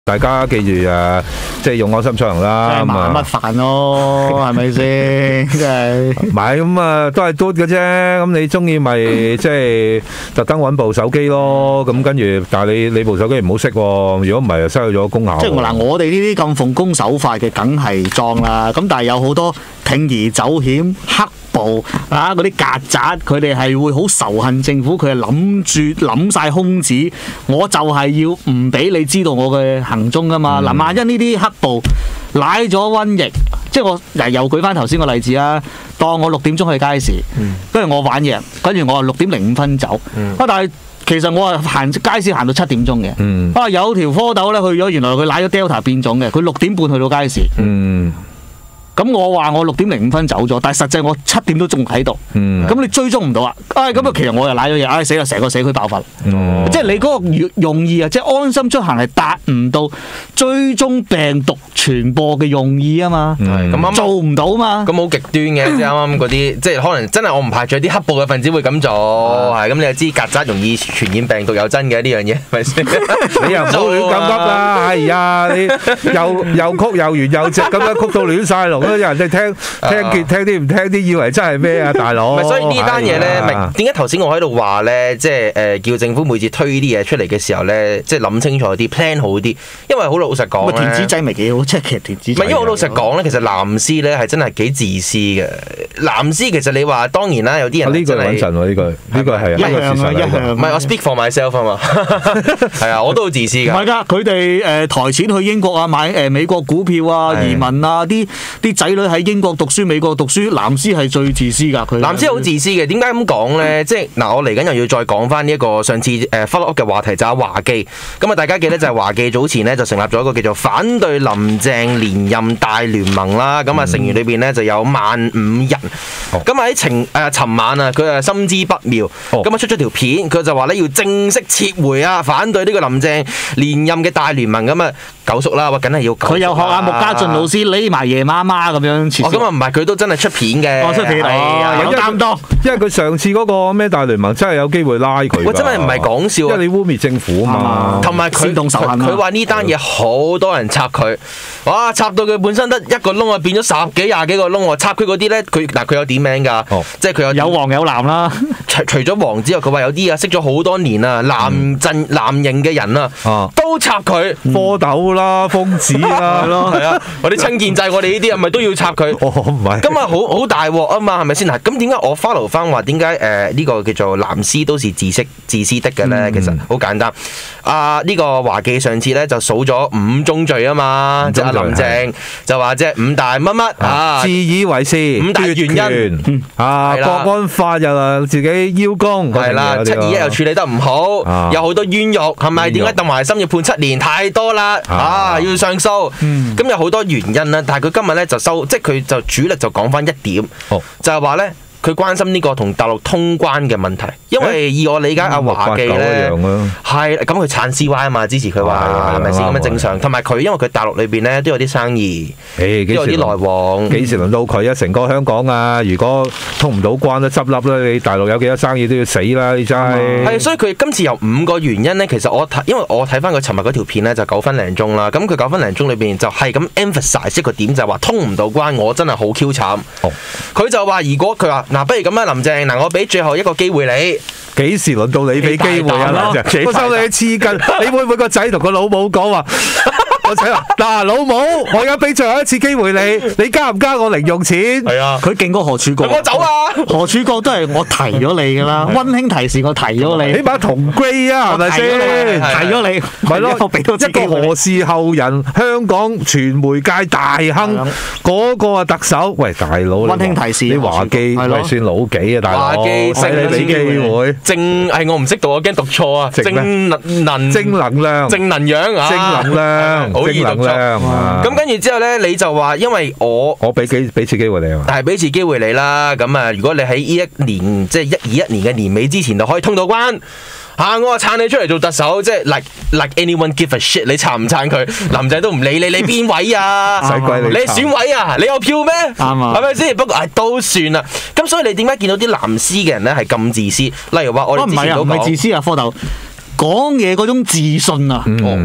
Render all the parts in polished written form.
大家記住即係用安心出行啦。 麻乜煩咯，係咪先？真係唔係咁都係嘟嘅啫。咁你中意咪即係特登揾部手機咯。咁跟住，但係你部手機唔好熄喎。如果唔係，就失去咗功效。 即係嗱，我哋呢啲咁奉公守法嘅，梗係裝啦。咁但係有好多鋌而走險、黑暴嗰啲曱甴，佢哋係會好仇恨政府，佢係諗晒空子，我就係要唔俾你知道我嘅行蹤噶嘛。嗱，萬一呢啲黑暴舐咗瘟疫，即係我又舉翻頭先個例子啊，當我6點鐘去街市，跟住我玩嘢，跟住我係6:05走，但係其實我係行街市行到7點鐘嘅，有條蝌蚪咧去咗，原來佢舐咗 Delta 變種嘅，佢6點半去到街市。咁我話我6:05走咗，但係實際我7點都仲喺度。咁你追蹤唔到啊？咁其實我又賴咗嘢，死啦！成個社區爆發。即係你嗰個用意啊，即係安心出行係達唔到追蹤病毒傳播嘅用意啊嘛。咁做唔到嘛。咁好極端嘅，即係啱啱嗰啲，即係可能真係我唔排除啲黑暴嘅分子會咁做。係咁，你就知曱甴容易傳染病毒有真嘅呢樣嘢，係咪先？ 你又唔好亂咁噏啦！哎呀，你又曲又圓又直咁樣曲到亂晒龍。有人哋聽啲唔聽啲，以為真係咩啊，大佬！ 所以呢單嘢咧，點解頭先我喺度話咧，即係叫政府每次推啲嘢出嚟嘅時候咧，即係諗清楚啲 plan 好啲，因為好老實講咧， 填紙仔咪幾好，即係其實填紙仔。 唔係，因為好老實講咧，其實藍絲咧係真係幾自私嘅。藍絲其實你話當然啦，有啲人呢個穩陣喎，呢個係一向唔係我 speak for myself 啊嘛，係啊，我都好自私㗎。 唔係㗎，佢哋抬錢去英國啊，買美國股票啊，移民啊，啲仔女喺英國讀書、美國讀書，藍絲係最自私㗎。佢藍絲好自私嘅，點解咁講咧？即係嗱，我嚟緊又要再講翻呢一個上次follow up 嘅話題，就係華記。咁啊，大家記得就係華記早前咧就成立咗一個叫做反對林鄭連任大聯盟啦。咁啊，成員裏邊咧就有15,000人。咁啊喺尋晚啊，佢心知不妙，咁啊出咗條片，佢就話咧要正式撤回反對呢個林鄭連任嘅大聯盟。咁啊，九叔啦，話梗係要佢又學阿穆家俊老師匿埋夜媽媽咁樣撤。 咁啊唔係，佢都真係出片嘅。 出片有擔當。 因為佢上次嗰個咩大聯盟真係有機會拉佢。 我真係唔係講笑， 因為你污蔑政府啊嘛。 同埋佢話呢單嘢好多人插佢，哇！插到佢本身得一個窿啊，變咗10幾20幾個窿喎。插佢嗰啲咧，佢有點名㗎，即係佢有黃有藍啦。 除咗黃之外，佢話有啲識咗好多年啊，藍營嘅人啊，都插佢。 蝌蚪啦，瘋子啦， 係啊，我啲親建制，我哋呢啲係咪都要插佢？ 唔係。 咁啊，好大鑊啊嘛，係咪先嗱？咁點解我 follow 翻話點解呢個叫做藍絲都是自私的嘅咧？其實好簡單。呢個華記上次咧就數咗5宗罪啊嘛，就阿林鄭就話即係5大乜乜自以為是 5大原因國安法又自己邀功， 係啦，721又處理得唔好，有好多冤獄，係咪？點解鄧華森要判7年？太多啦，要上訴。咁有好多原因啦，但係佢今日咧就即係佢就主力就講翻一點，就係話咧。佢關心呢個同大陸通關嘅問題，因為以我理解阿華記咧係咁佢撐 CY 啊嘛，支持佢話係咪先咁樣正常？同埋佢因為佢大陸裏邊咧都有啲生意，都有啲來往。 幾時輪到佢啊？成個香港啊！如果通唔到關都執笠啦！你大陸有幾多生意都要死啦！你真係係，所以佢今次有5個原因咧。其實因為我睇翻佢尋日嗰條片咧就9分零鐘啦。咁佢9分零鐘裏邊就係咁 emphasize 一個點，就係話通唔到關，我真係好 Q 慘。佢就話如果佢話嗱，不如咁啊，林鄭我俾最後一個機會你。 幾時輪到你俾機會啊？林鄭，我收你黐筋，你會唔會個仔同個老母講話？我仔話嗱，老母，我而家俾最後一次機會你加唔加我零用錢？ 係啊， 佢勁過何柱國。 我走啊！ 何柱國都係我提咗你㗎啦，溫馨提示我提咗你。 起碼同歸啊，係咪先？ 提咗你， 咪咯，一個何氏後人，香港傳媒界大亨，嗰個啊特首，喂大佬， 溫馨提示， 你華記咪算老幾啊？大佬， 華記使你俾機會， 我唔識讀，我驚讀錯啊！正能量，正能量啊！ 正能量。好易讀錯。 咁跟住之後咧，你就話因為我俾次機會你啊， 係俾次機會你啦。咁啊，如果你喺呢一年即係2021年嘅年尾之前就可以通到關。我話撐你出嚟做特首，即係 like anyone give a shit， 你撐唔撐佢？林鄭都唔理你，你邊位啊？ 使鬼你選委啊？你有票咩？ 啱啊， 係咪先？不過都算啦。咁所以你點解見到啲藍絲嘅人咧係咁自私？例如話我哋之前都講， 唔係自私啊，科豆講嘢嗰種自信啊。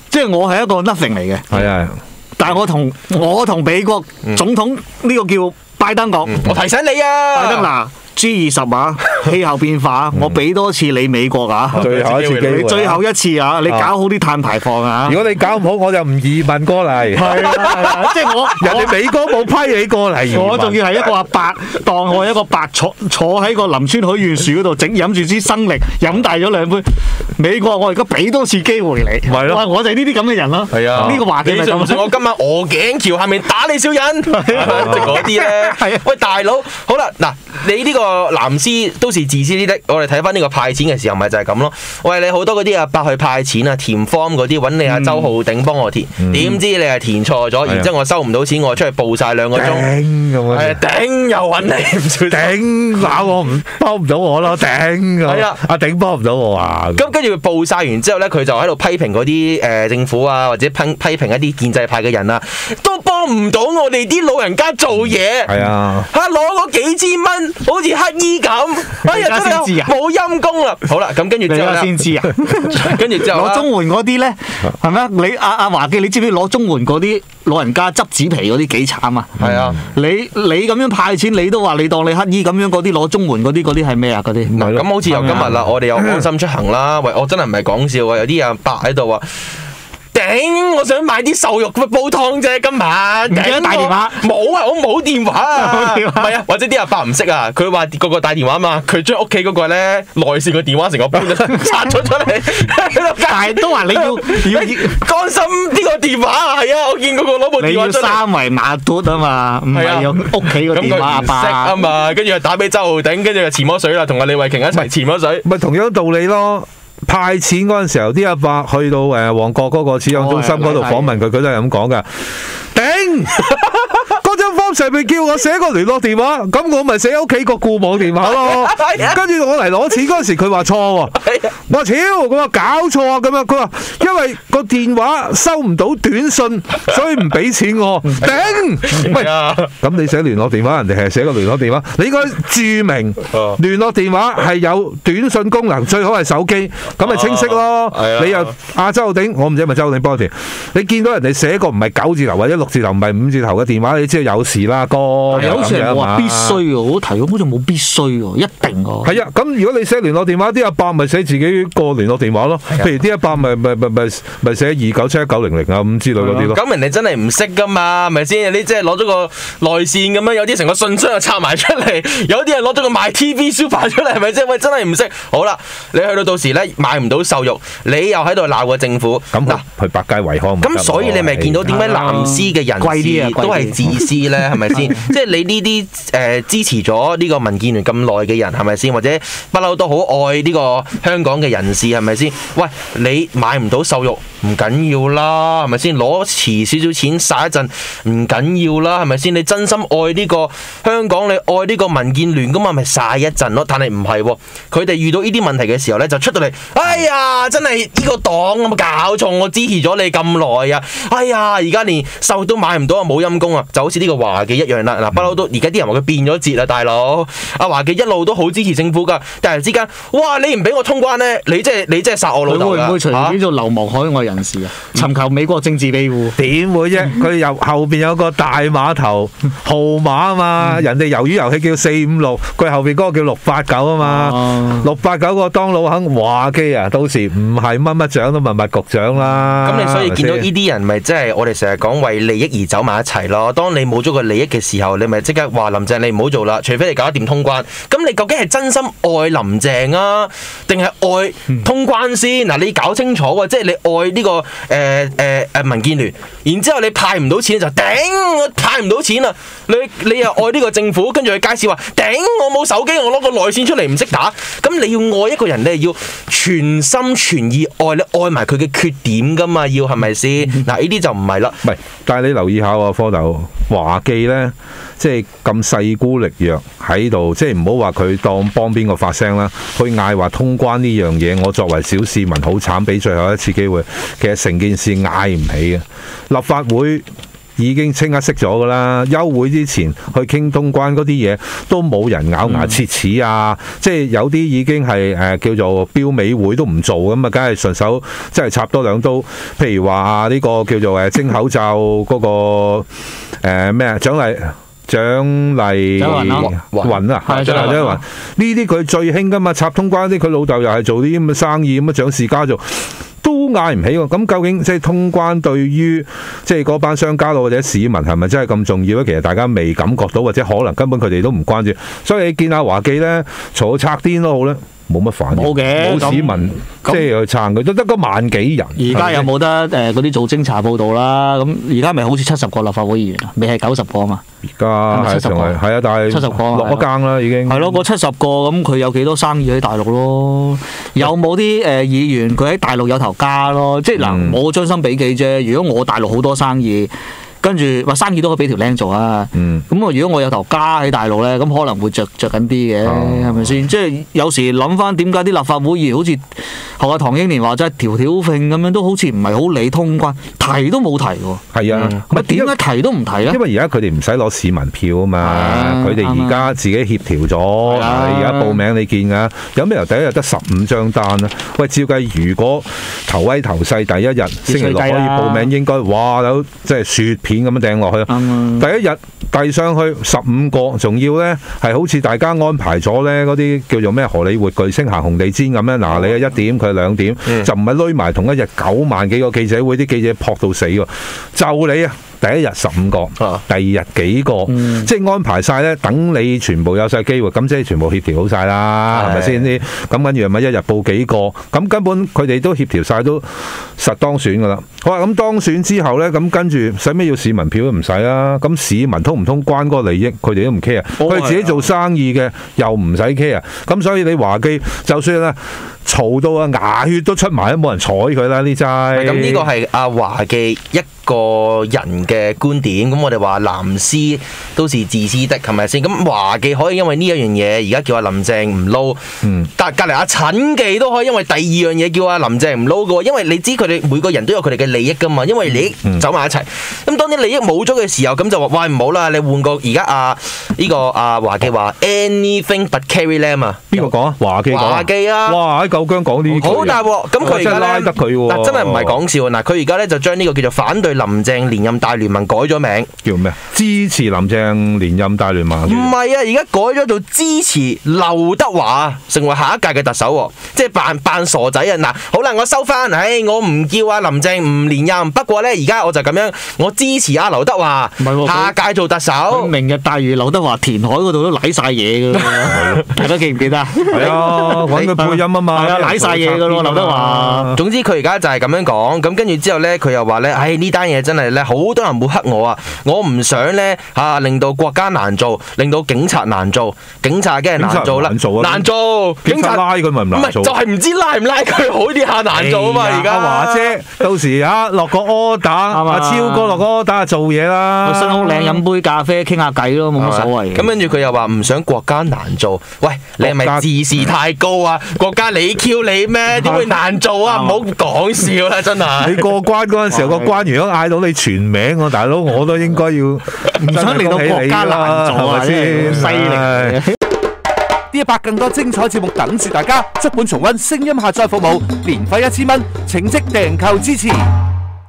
即係我係一個 nothing 嚟嘅。 係啊， 但係我同美國總統呢個叫拜登講， 我提醒你啊， 拜登嗱。G20啊，氣候變化，我俾多次你美國啊， 最後一次機會， 最後一次啊，你搞好啲碳排放啊！ 如果你搞唔好，我就唔移民過嚟。 係啊，即係人哋美國冇批你過嚟， 我仲要係一個阿伯，當我一個伯坐喺個林村許願樹嗰度飲住支生力，飲大咗2杯。美國我而家俾多次機會你， 係咯， 我就係呢啲咁嘅人咯。 係啊， 呢個話題咪咁。 我今晚鵝頸橋下面打你小人，即係嗰啲咧。係啊，喂大佬，好啦，嗱，你呢個藍絲都是自私啲的，我哋睇翻呢個派錢嘅時候，咪就係咁咯。喂，你好多嗰啲阿伯去派錢啊，填 form 嗰啲，揾你阿周浩鼎幫我填，點知你係填錯咗，然之後我收唔到錢，我出去報晒2個鐘，係頂又揾你，唔少頂鬧我唔幫唔到我咯，頂係啊，阿頂幫唔到我啊。 咁跟住佢報晒完之後咧，佢就喺度批評嗰啲政府啊，或者批評一啲建制派嘅人啊，都幫唔到我哋啲老人家做嘢。 係啊， 攞嗰幾千蚊，好似乞衣咁。哎呀，真係冇陰功啦！好啦，咁跟住之後先知啊， 跟住之後攞綜援嗰啲咧，係咪啊？你阿華記，你知唔知攞綜援嗰啲老人家執紙皮嗰啲幾慘啊？ 係啊， 你咁樣派錢，你都話你當你乞衣咁樣，嗰啲攞綜援嗰啲係咩啊？嗰啲咁好似由今日啦，我哋有安心出行啦。喂，我真係唔係講笑啊！有啲人白喺度話。頂！我想買啲瘦肉煲湯啫，今晚。 唔記得帶電話？ 冇啊，我冇電話啊。唔係啊，或者啲阿伯唔識啊，佢話個個帶電話嘛，佢將屋企嗰個咧內線個電話成個煲咗拆咗出嚟。 但係都話你要關心呢個電話啊，係啊，我見嗰個攞部電話出嚟。 你要三維碼嘟啊嘛，唔係用屋企個電話阿伯啊嘛，跟住又打俾周浩鼎，跟住又潛咗水啦，同阿李慧瓊一齊潛咗水。 咪同樣道理咯。派錢嗰陣時候，啲阿伯去到旺角嗰個始養中心嗰度訪問佢，佢都係咁講噶。頂！嗰張 form 上面叫我寫個聯絡電話，咁我咪寫屋企個固網電話咯。跟住我嚟攞錢嗰陣時，佢話錯喎。我話超，佢話搞錯啊咁樣。佢話因為個電話收唔到短信，所以唔俾錢我。頂！喂，咁你寫聯絡電話，人哋係寫個聯絡電話，你應該註明聯絡電話係有短信功能，最好係手機，咁咪清晰咯。你又阿周浩鼎，我唔知係咪周浩鼎幫我填。你見到人哋寫個唔係9字頭或者6字頭，唔係5字頭嘅電話，你知道有事啦，哥。 好似係話必須喎，我提咁好似冇必須喎，一定喎。 係啊，咁如果你寫聯絡電話，啲阿伯咪寫自己個聯絡電話咯。譬如啲阿伯咪寫297190啊咁之類嗰啲咯。 咁人哋真係唔識噶嘛，係咪先？你即係攞咗個內線咁樣，有啲成個信箱就插埋出嚟，有啲人攞咗個買 TV Super 出嚟，係咪先？喂，真係唔識。好啦，你去到時咧買唔到瘦肉，你又喺度鬧個政府。 咁嗱，去百佳惠康。 咁所以你咪見到點解藍絲嘅人士都係自私咧？係咪先？即係你呢啲支持咗呢個民建聯咁耐嘅人係咪先？或者不嬲都好愛呢個香港嘅人士係咪先？喂，你買唔到瘦肉唔緊要啦，係咪先？攞遲少少錢殺一陣唔緊要啦，係咪先？你真心愛呢個香港，你愛呢個民建聯咁嘛，咪殺一陣咯。但係唔係喎，佢哋遇到呢啲問題嘅時候咧，就出到嚟，哎呀，真係呢個黨咁搞錯，我支持咗你咁耐啊！哎呀，而家連瘦肉都買唔到啊，冇陰功啊！就好似呢個華記一樣啦。嗱，不嬲都而家啲人話佢變咗節啊，大佬。阿華記一路都好支持政府㗎，突然之間，哇！你唔俾我通關咧，你即係殺我老豆㗎。 會唔會隨便做流亡海外人士啊？尋求美國政治庇護？ 點會啫？佢後邊有個大碼頭號碼啊嘛，人哋魷魚遊戲叫456，佢後邊嗰個叫689啊嘛。689個當老肯華記啊，到時唔係乜乜獎都乜乜局長啦。 咁你所以見到呢啲人咪即係我哋成日講為利益而走埋一齊咯。當你冇咗個利益嘅時候，你咪即刻話林鄭你唔好做啦，除非你搞得掂通關。咁你究竟係真心愛林鄭啊，定係愛通關先？嗱，你搞清楚喎，即係你愛呢個民建聯，然之後你派唔到錢就頂，我派唔到錢啊！你又愛呢個政府，跟住去街市話頂，我冇手機，我攞個內線出嚟唔識打。咁你要愛一個人，你係要全心全意愛，你愛埋佢嘅缺點噶嘛？要係咪先？嗱，呢啲就唔係啦。 唔係，但係你留意下喎，科豆華記咧，即係咁勢孤力弱喺度，即係唔好話佢當幫邊個發聲啦，去嗌話通關呢樣嘢，我作為小市民好慘，俾最後一次機會，其實成件事嗌唔起嘅。立法會已經清一色咗噶啦。休會之前去傾通關嗰啲嘢都冇人咬牙切齒啊！即係有啲已經係叫做標尾會都唔做咁啊，梗係順手即係插多兩刀。譬如話呢個叫做徵口罩嗰個咩啊獎勵雲啊，獎勵雲呢啲佢最興噶嘛，插通關啲佢老豆又係做啲咁嘅生意，咁啊蔣氏家族都嗌唔起喎。咁究竟即係通關對於即係嗰班商家或者市民係咪真係咁重要咧？其實大家未感覺到，或者可能根本佢哋都唔關注。所以你見阿華記咧嘈到拆癲都好咧，冇乜反應，冇市民即係去撐佢，都得個萬幾人。 而家有冇得嗰啲做偵查報導啦？咁而家咪好似70個立法會議員啊，未係90個啊嘛。 而家係啊，但係 70個落咗更啦已經。 係咯，個70個咁佢有幾多生意喺大陸咯？有冇啲議員佢喺大陸有頭家咯？即係嗱，我將心比己啫。如果我大陸好多生意，跟住話生意都可以俾條靚做啊！咁如果我有頭家喺大陸咧，咁可能會着緊啲嘅，係咪先？即係有時諗翻點解啲立法會議員好似學阿唐英年話齋條條揈咁樣，都好似唔係好理通關，提都冇提喎。 係啊， 咪點解提都唔提咧？ 因為而家佢哋唔使攞市民票啊嘛，佢哋而家自己協調咗。而家報名你見㗎，有咩由第一日得15張單啦？喂，照計如果頭威頭勢第一日星期六可以報名，應該哇有即係雪片咁樣掟落去。第一日遞上去15個，仲要咧係好似大家安排咗咧嗰啲叫做咩荷里活巨星行紅地氈咁樣。嗱，你係1點，佢係2點，就唔係攏埋同一日9萬幾個記者會，啲記者撲到死喎，就你啊！第一日15個，第二日幾個，即係安排晒咧，等你全部有晒機會，咁即係全部協調好晒啦，係咪先啲？咁跟住咪一日報幾個，咁根本佢哋都協調晒，都實當選噶啦。好啦，咁當選之後咧，咁跟住使咩要市民票都唔使啦。咁市民通唔通關嗰個利益，佢哋都唔 care，佢哋自己做生意嘅又唔使 care。咁所以你華記就算咧嘈到啊牙血都出埋，都冇人睬佢啦呢齋。 咁呢個係阿華記一個人嘅觀點，咁我哋話藍絲都是自私的，係咪先？咁華記可以因為呢一樣嘢而家叫阿林鄭唔撈，但隔離阿陳記都可以因為第二樣嘢叫阿林鄭唔撈嘅喎，因為你知佢哋每個人都有佢哋嘅利益噶嘛，因為利益走埋一齊。咁當啲利益冇咗嘅時候，咁就話喂唔好啦，你換個而家呢個華記話 anything but Carrie Lam 啊， 邊個講啊？華記啊！哇！喺九江講呢啲好大鑊，咁佢而家拉得佢喎， 嗱真係唔係講笑嗱，佢而家咧就將呢個叫做反對林鄭連任大聯盟改咗名， 叫咩？支持林鄭連任大聯盟？ 唔係啊，而家改咗做支持劉德華成為下一屆嘅特首喎，即係扮傻仔啊！嗱，好啦，我收翻，我唔叫阿林鄭唔連任，不過咧而家我就咁樣，我支持阿劉德華下屆做特首。 明日大嶼劉德華填海嗰度都舐晒嘢㗎啦，大家記唔記得？ 係啊，揾佢配音啊嘛， 係啊，舐晒嘢㗎咯，劉德華。 總之佢而家就係咁樣講，咁跟住之後咧，佢又話咧，呢單嘢真係咧，好多人抹黑我啊！我唔想咧令到國家難做，令到警察難做，警察梗係難做啦，難做， 警察拉佢咪唔難做？ 唔係就係唔知拉唔拉佢好啲下難做啊嘛！而家阿華姐到時落個 order， 阿超哥落個 order 做嘢啦， 新屋嶺飲杯咖啡傾下偈咯，冇乜所謂。 咁跟住佢又話唔想國家難做，喂，你係咪自視太高啊？國家你 Q 你咩？點會難做啊？唔好講笑啦，真係。 你過關嗰陣時候，個關員都嗌到你全名喎，大佬我都應該要唔想令到國家難做啊！先犀利。 D100更多精彩節目等住大家，足本重溫聲音下載服務，年費1000蚊，請即訂購支持。